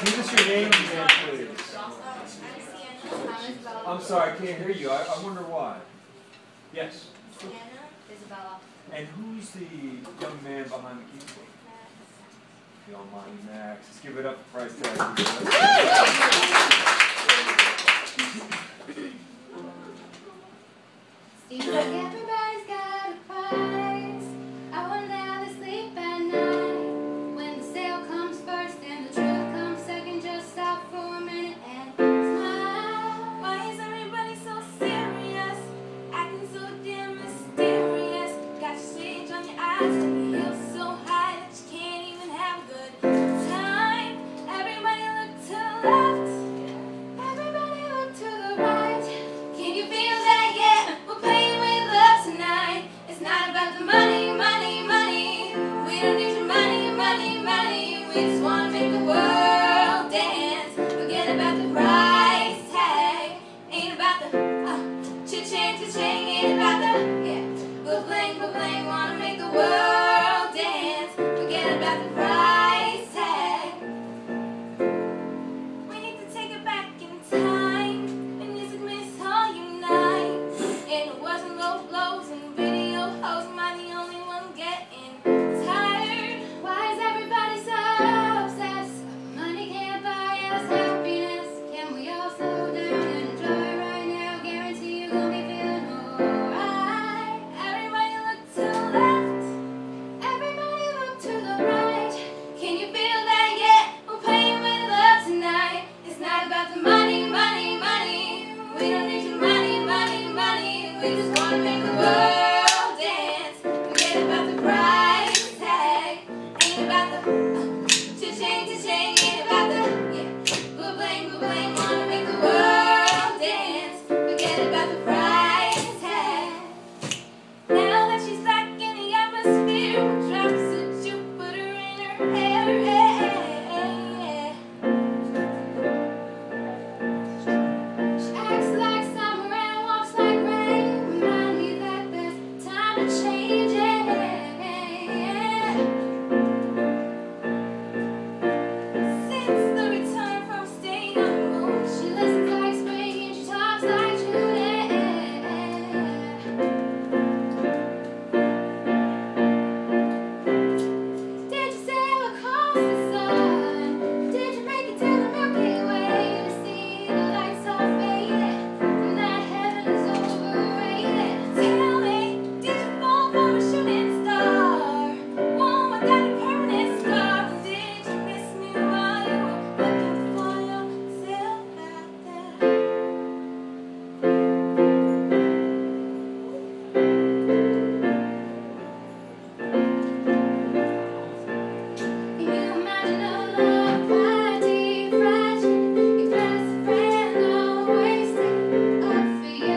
Give us your name again, please. I'm sorry, I can't hear you. I wonder why. Yes? Sienna, Isabella. And who's the young man behind the keyboard? If you don't mind, Max. Let's give it up for price tag. Steve, everybody's got a price. I wonder how they sleep at night. When the sale comes first and the truth comes second, just stop for a minute and smile. Why is everybody so serious? Acting so damn mysterious. Got your stage on your eyes and your heels so high that you can't even have a good time. Everybody look to the left. Everybody look to the right. Can you feel that yet? We're playing with love tonight. It's not about the money, money, money. We don't need your money, money, money. We just wanna make the world dance. Forget about the price tag. Ain't about the cha-ching, cha-ching. Ain't about the bling, bling. Wanna make the world dance. Forget about the price tag. We need to take it back in time. The music makes all unite. And it wasn't low blows and video hoes. Am I the only one getting tired? Why is everybody so obsessed? Money can't buy us happiness. Can we all slow down and enjoy right now? Guarantee you're gonna be feeling alright. Everybody look to the left. Everybody look to the right. Can you feel that yet? We're playing with love tonight. It's not about the money, money, money. We don't need your money, money, money. We just wanna make the world dance. Forget about the price tag. Ain't about the cha-ching, cha-ching. Ain't about the bling, bling. Wanna make the world dance. Forget about the price tag. Now that she's back in the atmosphere, drops of Jupiter in her hair. She acts like summer and walks like rain. Remind me that there's time to change it. Since the return from staying on the moon, she listens like spring and she talks like June. Did you sail across the sun? Did you make it to the Milky Way to see the lights all faded? And that heaven is overrated. Tell me, did you fall for a shooting star? One without a permanent scar. Did you miss me while you were looking for yourself out there? Can you imagine a love party fragile? Your best friend always stick up for you.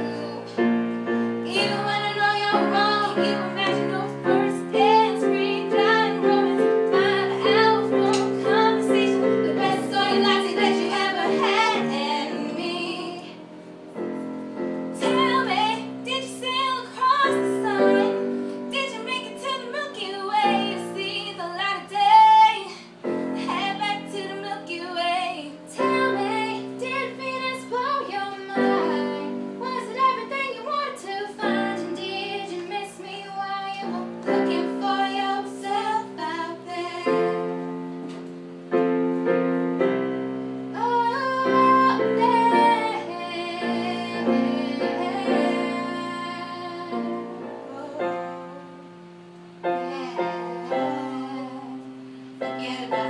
Even when I know you're wrong, can you imagine no first dance, spring, drying romance, find an hour phone conversation, the best soy latte that you ever had, and me. Tell me, did you sail across the sun? Did you make it to the Milky Way to see the light of day? Head back to the Milky Way. Tell me, did Venus blow your mind? Was it everything you wanted to find? And did you miss me while you were looking for yourself out there? Oh, Forget about